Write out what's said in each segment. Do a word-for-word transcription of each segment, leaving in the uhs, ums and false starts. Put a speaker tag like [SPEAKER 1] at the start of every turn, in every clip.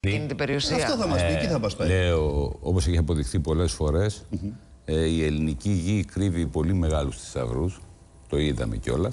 [SPEAKER 1] Εκείνη την περιουσία.
[SPEAKER 2] Αυτό θα μας πει, εκεί θα μας πάει.
[SPEAKER 3] Λέω, όπως έχει αποδειχθεί πολλές φορές, mm-hmm. ε, η ελληνική γη κρύβει πολύ μεγάλους θησαυρούς, το είδαμε κιόλας,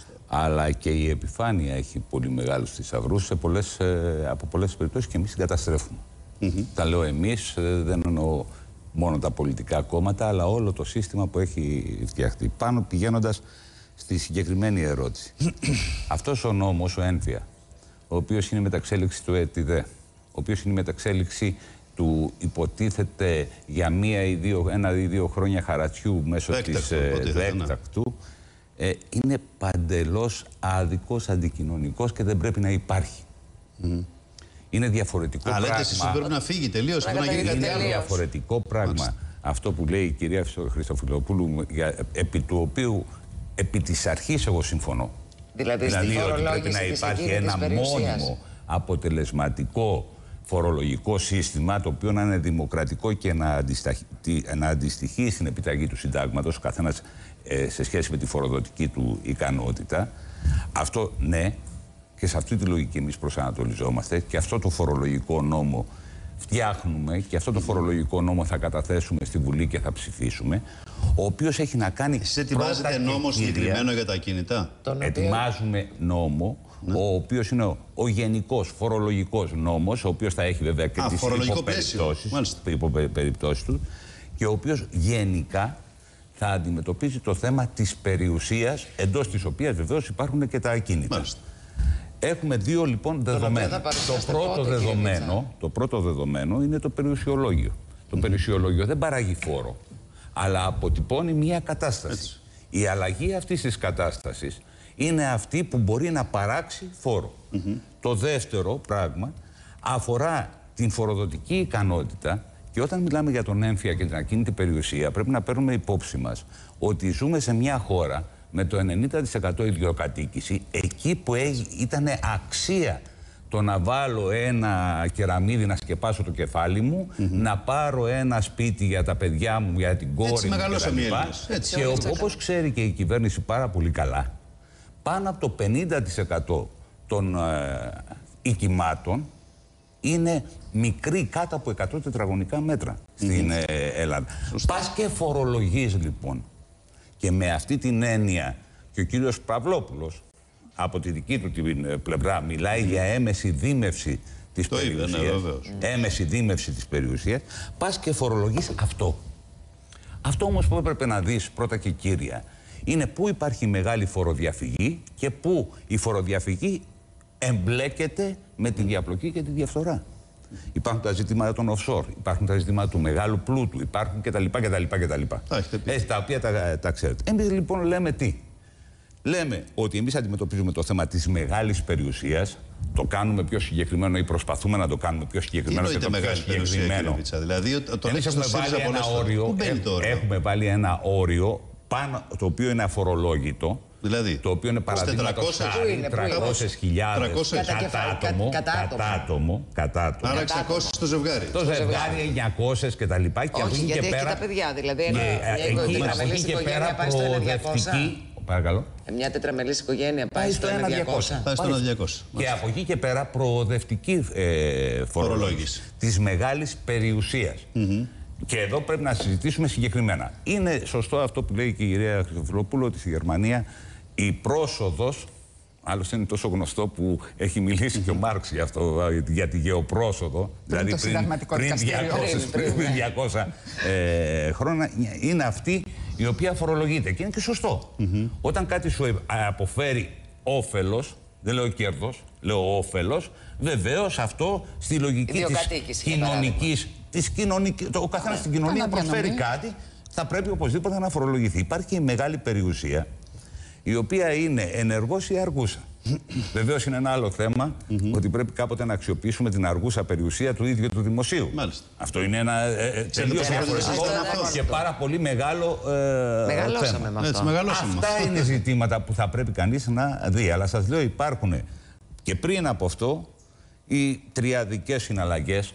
[SPEAKER 3] αλλά και η επιφάνεια έχει πολύ μεγάλους θησαυρούς σε πολλές, ε, από πολλές περιπτώσεις και εμείς την καταστρέφουμε. Mm-hmm. Τα λέω εμείς, ε, δεν εννοώ μόνο τα πολιτικά κόμματα, αλλά όλο το σύστημα που έχει φτιαχτεί. Πάνω πηγαίνοντας στη συγκεκριμένη ερώτηση. Αυτός ο νόμος, ο ένφια, ο οποίος είναι μεταξέλιξη του ΕΤΙΔΕ, ο οποίος είναι μεταξέλιξη του υποτίθεται για μία ή δύο, ένα ή δύο χρόνια χαρατσιού μέσω της έκτακτου, ε, είναι παντελώς άδικος, αντικοινωνικός και δεν πρέπει να υπάρχει. Mm. Είναι διαφορετικό
[SPEAKER 2] Αλλά
[SPEAKER 3] πράγμα.
[SPEAKER 2] Αλλά εσείς πρέπει να φύγει τελείως, πρέπει να γίνει κάτι άλλο.
[SPEAKER 3] Είναι διαφορετικό πράγμα. Μάλιστα. Αυτό που λέει η κυρία Χριστοφιλοπούλου, για, επί του οποίου επί της αρχής εγώ συμφωνώ.
[SPEAKER 1] Δηλαδή,
[SPEAKER 3] δηλαδή
[SPEAKER 1] στη
[SPEAKER 3] ότι πρέπει να υπάρχει ένα μόνιμο, αποτελεσματικό φορολογικό σύστημα, το οποίο να είναι δημοκρατικό και να, αντισταχ... να αντιστοιχεί στην επιταγή του συντάγματος, ο καθένας ε, σε σχέση με τη φοροδοτική του ικανότητα. Αυτό ναι, και σε αυτή τη λογική εμείς προσανατολιζόμαστε, και αυτό το φορολογικό νόμο φτιάχνουμε, και αυτό το φορολογικό νόμο θα καταθέσουμε στη Βουλή και θα ψηφίσουμε, ο οποίος έχει να κάνει...
[SPEAKER 2] Εσείς ετοιμάζετε νόμο συγκεκριμένο για τα ακίνητα?
[SPEAKER 3] Ετοιμάζουμε νόμο, ναι. ο οποίος είναι ο, ο γενικός φορολογικός νόμος, ο οποίος θα έχει βέβαια και
[SPEAKER 2] Α,
[SPEAKER 3] τις υποπεριπτώσεις, υποπεριπτώσεις του, και ο οποίος γενικά θα αντιμετωπίζει το θέμα της περιουσίας, εντός της οποίας βεβαίως υπάρχουν και τα ακίνητα. Μάλιστα. Έχουμε δύο λοιπόν δεδομένα. Το πρώτο, δεδομένο, το πρώτο δεδομένο είναι το περιουσιολόγιο. Το mm. περιουσιολόγιο δεν παράγει φόρο, αλλά αποτυπώνει μια κατάσταση. Έτσι. Η αλλαγή αυτής της κατάστασης είναι αυτή που μπορεί να παράξει φόρο. Mm-hmm. Το δεύτερο πράγμα αφορά την φοροδοτική ικανότητα, και όταν μιλάμε για τον έμφυα και την ακίνητη περιουσία πρέπει να παίρνουμε υπόψη μας ότι ζούμε σε μια χώρα με το ενενήντα τοις εκατό ιδιοκατοίκηση, εκεί που ήταν αξία το να βάλω ένα κεραμίδι να σκεπάσω το κεφάλι μου, mm-hmm. να πάρω ένα σπίτι για τα παιδιά μου, για την κόρη μου κτλ. Και όπως ξέρει και η κυβέρνηση πάρα πολύ καλά, πάνω από το πενήντα τοις εκατό των ε, οικημάτων είναι μικρή, κάτω από εκατό τετραγωνικά μέτρα στην mm-hmm. ε, Ελλάδα. Σωστά. Πας και φορολογείς λοιπόν. Και με αυτή την έννοια, και ο κύριος Παυλόπουλος από τη δική του την πλευρά μιλάει mm. για έμεση δίμευση της το περιουσίας, είδε, ναι, έμεση δίμευση της περιουσίας, πας και φορολογείς αυτό. Αυτό όμως που έπρεπε να δεις πρώτα και κύρια είναι πού υπάρχει μεγάλη φοροδιαφυγή και πού η φοροδιαφυγή εμπλέκεται με τη διαπλοκή και τη διαφθορά. Υπάρχουν τα ζητήματα των offshore, υπάρχουν τα ζητήματα του μεγάλου πλούτου, υπάρχουν κτλ. κτλ, κτλ. Έτσι, τα οποία τα, τα ξέρετε. Εμείς λοιπόν λέμε τι. Λέμε ότι εμείς αντιμετωπίζουμε το θέμα της μεγάλης περιουσίας, το κάνουμε πιο συγκεκριμένο ή προσπαθούμε να το κάνουμε πιο συγκεκριμένο.
[SPEAKER 2] Τι εννοείται μεγάλη περιουσία, κύριε Βίτσα? Δηλαδή, τον
[SPEAKER 3] εμείς έχουμε βάλει ένα όριο, έχουμε βάλει ένα όριο πάνω, το οποίο είναι αφορολόγητο.
[SPEAKER 2] Δηλαδή,
[SPEAKER 3] το οποίο είναι παραδείγματος τριακόσιες χιλιάδες κατά άτομο.
[SPEAKER 2] Άρα εξακόσιες το ζευγάρι.
[SPEAKER 3] Το ζευγάρι εννιακόσιες και τα λοιπά. Και
[SPEAKER 1] όχι, γιατί έχει και τα παιδιά. Δηλαδή,
[SPEAKER 3] από εκεί και πέρα προοδευτική. Παρακαλώ.
[SPEAKER 1] Μια τετραμελής οικογένεια πάει στο ένα διακόσια.
[SPEAKER 2] Πάει στο ένα διακόσια.
[SPEAKER 3] Και από εκεί και πέρα προοδευτική φορολόγηση της μεγάλης περιουσίας. Και εδώ πρέπει να συζητήσουμε συγκεκριμένα. Είναι σωστό αυτό που λέει και η κυρία Χριστοφιλοπούλου, ότι στη Γερμανία η πρόσοδος, άλλωστε είναι τόσο γνωστό που έχει μιλήσει mm-hmm. και ο Μάρξ για, αυτό, για τη γεωπρόσοδο, δηλαδή πριν, πριν, διακόσια, πριν διακόσια ε, χρόνια, είναι αυτή η οποία φορολογείται. Και είναι και σωστό. Mm-hmm. Όταν κάτι σου αποφέρει όφελος, δεν λέω κέρδος, λέω όφελος, βεβαίως αυτό στη λογική της κοινωνικής. Της κοινωνικής, ο καθένας στην κοινωνία προσφέρει κάτι, θα πρέπει οπωσδήποτε να φορολογηθεί. Υπάρχει και η μεγάλη περιουσία, η οποία είναι ενεργός ή αργούσα. Βεβαίως είναι ένα άλλο θέμα mm-hmm. ότι πρέπει κάποτε να αξιοποιήσουμε την αργούσα περιουσία του ίδιου του δημοσίου. Μάλιστα. Αυτό είναι ένα ε, τελείως διαφορετικό και πάρα πολύ μεγάλο ε, θέμα.
[SPEAKER 1] Με αυτό.
[SPEAKER 3] Αυτά είναι ζητήματα που θα πρέπει κανείς να δει. Αλλά σας λέω, υπάρχουν και πριν από αυτό οι τριαδικές συναλλαγές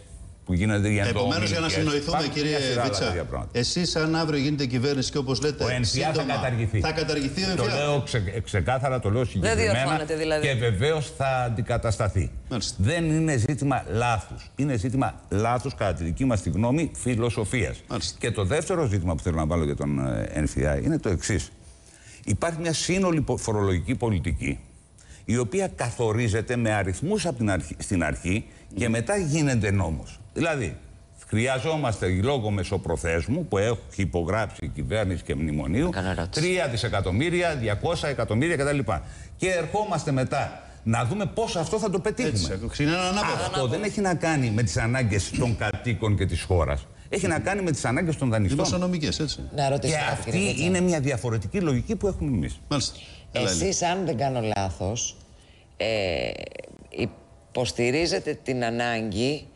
[SPEAKER 3] που γίνεται για το.
[SPEAKER 2] Επομένως, για να συνοηθούμε, κύριε Βίτσα, εσείς, αν αύριο γίνεται κυβέρνηση και όπως λέτε.
[SPEAKER 3] Ο ΕΝΦΙΑ θα καταργηθεί.
[SPEAKER 2] Θα καταργηθεί ο ΕΝΦΙΑ.
[SPEAKER 3] Το λέω ξε, ξεκάθαρα, το λέω συγκεκριμένα.
[SPEAKER 1] Δηλαδή.
[SPEAKER 3] Και βεβαίως θα αντικατασταθεί.
[SPEAKER 2] Μάλιστα.
[SPEAKER 3] Δεν είναι ζήτημα λάθους. Είναι ζήτημα λάθους, κατά τη δική μας τη γνώμη, φιλοσοφίας.
[SPEAKER 2] Μάλιστα.
[SPEAKER 3] Και το δεύτερο ζήτημα που θέλω να βάλω για τον ΕΝΦΙΑ είναι το εξής. Υπάρχει μια σύνολη φορολογική πολιτική, η οποία καθορίζεται με αριθμούς από την αρχή, στην αρχή και μετά γίνεται νόμος. Δηλαδή, χρειαζόμαστε λόγω μεσοπροθέσμου που έχει υπογράψει η κυβέρνηση και μνημονίου τρία δισεκατομμύρια, διακόσια εκατομμύρια κτλ. Και ερχόμαστε μετά να δούμε πώς αυτό θα το πετύχουμε.
[SPEAKER 2] Έτσι, είναι
[SPEAKER 3] αυτό δεν έχει να κάνει με τις ανάγκες των κατοίκων και της χώρας. Έχει να κάνει με τις ανάγκες των δανειστών.
[SPEAKER 2] Δημοσιονομικές, έτσι.
[SPEAKER 1] Να ρωτήσω,
[SPEAKER 3] και αυτή είναι μια διαφορετική λογική που έχουμε εμείς.
[SPEAKER 2] Μάλιστα.
[SPEAKER 1] Εσείς, αν δεν κάνω λάθος, ε, υποστηρίζετε την ανάγκη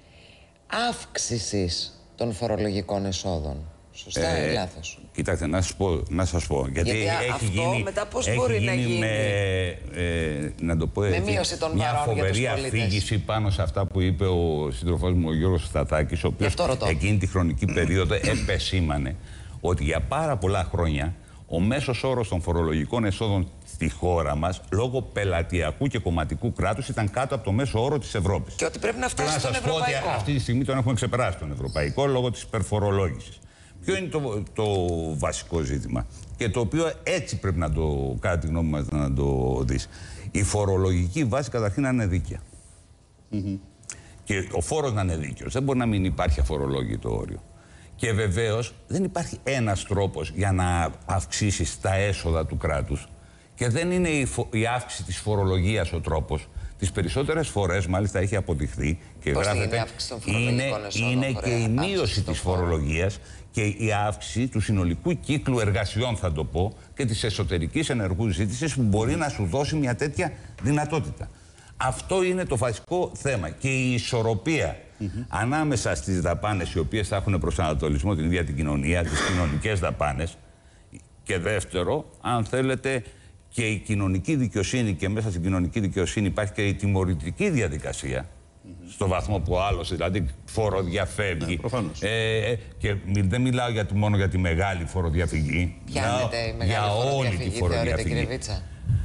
[SPEAKER 1] αύξησης των φορολογικών εσόδων. Σωστά ή ε, λάθος?
[SPEAKER 3] Κοιτάξτε, να σας πω. Να σας πω γιατί,
[SPEAKER 1] γιατί
[SPEAKER 3] έχει
[SPEAKER 1] αυτό
[SPEAKER 3] γίνει,
[SPEAKER 1] μετά πώς
[SPEAKER 3] έχει
[SPEAKER 1] μπορεί
[SPEAKER 3] γίνει
[SPEAKER 1] να γίνει
[SPEAKER 3] με, ε, να το πω έτσι,
[SPEAKER 1] με μείωση των
[SPEAKER 3] μια φοβερή αφήγηση πάνω σε αυτά που είπε ο σύντροφός μου ο Γιώργος Σταθάκης, ο οποίος εκείνη τη χρονική περίοδο επεσήμανε ότι για πάρα πολλά χρόνια ο μέσος όρος των φορολογικών εσόδων στη χώρα μας, λόγω πελατειακού και κομματικού κράτους, ήταν κάτω από το μέσο όρο της Ευρώπης.
[SPEAKER 1] Και ότι πρέπει να φτάσει στον ευρωπαϊκό.
[SPEAKER 3] Να σας πω ότι αυτή τη στιγμή τον έχουμε ξεπεράσει τον ευρωπαϊκό λόγω της υπερφορολόγησης. Ποιο είναι το, το βασικό ζήτημα και το οποίο έτσι πρέπει να το, κατά τη γνώμη μας, να το δεις. Η φορολογική βάση καταρχήν να είναι δίκαια. Mm-hmm. Και ο φόρος να είναι δίκαιος. Δεν μπορεί να μην υπάρχει αφορολόγητο όριο. Και βεβαίως δεν υπάρχει ένας τρόπος για να αυξήσεις τα έσοδα του κράτους. Και δεν είναι η, φο... η αύξηση της φορολογίας ο τρόπος. Τις περισσότερες φορές, μάλιστα, έχει αποδειχθεί και
[SPEAKER 1] πώς
[SPEAKER 3] γράφεται, είναι, είναι και η μείωση της φορολογίας και η αύξηση του συνολικού κύκλου εργασιών, θα το πω, και της εσωτερικής ενεργού ζήτησης που μπορεί να σου δώσει μια τέτοια δυνατότητα. Αυτό είναι το βασικό θέμα. Και η ισορροπία mm-hmm. ανάμεσα στις δαπάνες οι οποίες θα έχουν προσανατολισμό την ίδια την κοινωνία, τις κοινωνικές δαπάνες, και δεύτερο, αν θέλετε, και η κοινωνική δικαιοσύνη, και μέσα στην κοινωνική δικαιοσύνη υπάρχει και η τιμωρητική διαδικασία, mm-hmm. στο βαθμό που ο άλλος δηλαδή φοροδιαφεύγει.
[SPEAKER 2] Ναι,
[SPEAKER 3] ε, και δεν μιλάω για, μόνο για τη μεγάλη φοροδιαφυγή,
[SPEAKER 1] Πιάνεται η μεγάλη
[SPEAKER 3] για όλη τη φοροδιαφυγή.
[SPEAKER 1] Κύριε Βίτσα.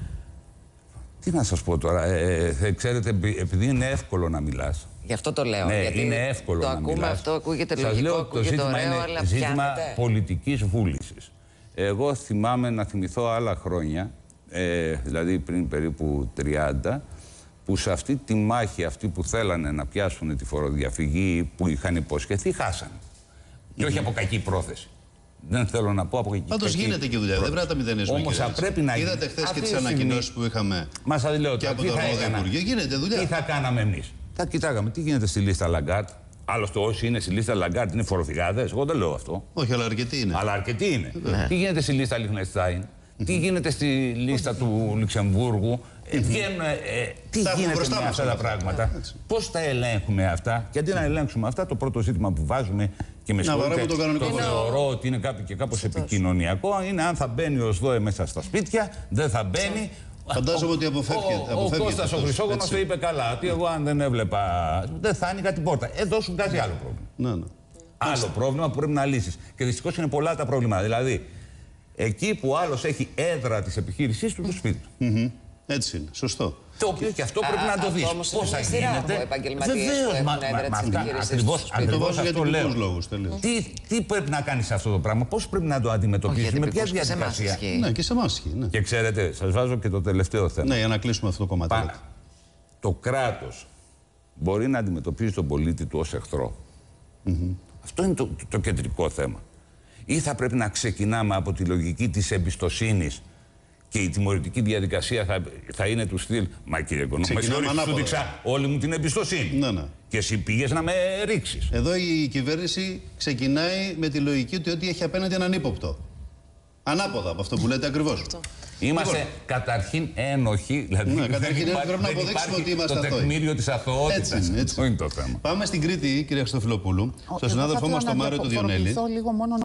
[SPEAKER 3] Τι να σας πω τώρα, ε, ε, ξέρετε, επειδή είναι εύκολο να μιλάς.
[SPEAKER 1] Γι' αυτό το λέω.
[SPEAKER 3] Ναι,
[SPEAKER 1] γιατί
[SPEAKER 3] είναι εύκολο
[SPEAKER 1] το
[SPEAKER 3] να
[SPEAKER 1] ακούμε
[SPEAKER 3] μιλάς.
[SPEAKER 1] αυτό, ακούγεται
[SPEAKER 3] σας
[SPEAKER 1] λογικό,
[SPEAKER 3] λέω,
[SPEAKER 1] ακούγεται
[SPEAKER 3] το ζήτημα
[SPEAKER 1] ωραίο,
[SPEAKER 3] είναι
[SPEAKER 1] αλλά
[SPEAKER 3] ζήτημα
[SPEAKER 1] πιάνεται.
[SPEAKER 3] πολιτικής βούλησης. Εγώ θυμάμαι να θυμηθώ άλλα χρόνια, ε, δηλαδή πριν περίπου τριάντα, που σε αυτή τη μάχη, αυτοί που θέλανε να πιάσουν τη φοροδιαφυγή που είχαν υποσχεθεί, χάσανε. Mm-hmm. Και όχι από κακή πρόθεση. Δεν θέλω να πω από κακή πρόθεση.
[SPEAKER 2] Πάντως γίνεται και δουλειά. Δεν πρέπει να τα μηδενίζουμε.
[SPEAKER 3] Όμως θα πρέπει να γίνει.
[SPEAKER 2] Είδατε χθες και τις ανακοινώσεις που είχαμε
[SPEAKER 3] Μα σας λέω,
[SPEAKER 2] και από το Αρμόδιο Υπουργείο. Γίνεται δουλειά.
[SPEAKER 3] Τι θα κάναμε εμείς? Θα κοιτάγαμε τι γίνεται στη λίστα Λαγκάρτ. Άλλωστε, όσοι είναι στη λίστα Λαγκάρτ είναι φοροφυγάδες. Εγώ δεν λέω αυτό.
[SPEAKER 2] Όχι, αλλά αρκετοί είναι.
[SPEAKER 3] Αλλά αρκετοί είναι. Ναι. Τι γίνεται στη λίστα Λιχνεστάιν,
[SPEAKER 2] mm-hmm.
[SPEAKER 3] τι γίνεται στη λίστα του Λουξεμβούργου. Mm-hmm. Βγαίνουν, ε, τι
[SPEAKER 2] τα
[SPEAKER 3] γίνεται με αυτά τα πράγματα. Yeah, πώς τα ελέγχουμε αυτά? Και αντί να ελέγξουμε αυτά, το πρώτο ζήτημα που βάζουμε και με συγχωρείτε, το, το θεωρώ ότι είναι κάποιο και κάπως επικοινωνιακό, είναι αν θα μπαίνει ο ΣΔΟΕ μέσα στα σπίτια, δεν θα μπαίνει.
[SPEAKER 2] Φαντάζομαι ότι αποφεύγεται.
[SPEAKER 3] Ο, ο, ο Κώστας ο Χρυσόγονος το είπε καλά, ότι εγώ αν δεν έβλεπα, δεν θα άνοιγα την πόρτα. Εδώ σου βγάζει άλλο πρόβλημα.
[SPEAKER 2] Ναι, ναι.
[SPEAKER 3] Άλλο πρόβλημα που πρέπει να λύσεις. Και δυστυχώς είναι πολλά τα προβλήματα. Δηλαδή, εκεί που άλλος έχει έδρα της επιχείρησής του, το σπίτι του.
[SPEAKER 2] Mm-hmm. Έτσι είναι. Σωστό.
[SPEAKER 3] Το οποίο και αυτό πρέπει να το δεις. Πώς θα γίνεται.
[SPEAKER 1] Βεβαίως, μα
[SPEAKER 3] ακριβώς αυτό λέω.
[SPEAKER 2] Λόγους,
[SPEAKER 3] τι, τι πρέπει να κάνεις αυτό το πράγμα, πώς πρέπει να το αντιμετωπίσεις, με ποια διαδικασία.
[SPEAKER 2] Ναι, και σε εμάς ισχύει. Ναι.
[SPEAKER 3] Και ξέρετε, σας βάζω και το τελευταίο θέμα.
[SPEAKER 2] Ναι, για να κλείσουμε αυτό το κομμάτι.
[SPEAKER 3] Πα, το κράτος μπορεί να αντιμετωπίζει τον πολίτη του ως εχθρό.
[SPEAKER 2] Mm-hmm.
[SPEAKER 3] Αυτό είναι το, το, το κεντρικό θέμα. Ή θα πρέπει να ξεκινάμε από τη λογική της εμπιστοσύνης και η τιμωρητική διαδικασία θα, θα είναι του στυλ. Μα κύριε Οικονόμου, σου δείξα όλη μου την εμπιστοσύνη.
[SPEAKER 2] Ναι, ναι.
[SPEAKER 3] Και εσύ πήγες να με ρίξεις.
[SPEAKER 2] Εδώ η κυβέρνηση ξεκινάει με τη λογική του ότι έχει απέναντι έναν ύποπτο. Ανάποδα από αυτό που λέτε ακριβώς.
[SPEAKER 3] Είμαστε λοιπόν καταρχήν ένοχοι. Δηλαδή
[SPEAKER 2] ναι, καταρχήν
[SPEAKER 3] υπάρχει,
[SPEAKER 2] πρέπει να αποδείξουμε ότι είμαστε αθώοι.
[SPEAKER 3] Το τεκμήριο της αθωότητας.
[SPEAKER 2] Έτσι, έτσι.
[SPEAKER 3] Αυτό είναι το θέμα.
[SPEAKER 2] Πάμε στην Κρήτη, κυρία Χριστοφιλοπούλου, στον συνάδελφό μας τον Μάριο τον Διονέλη.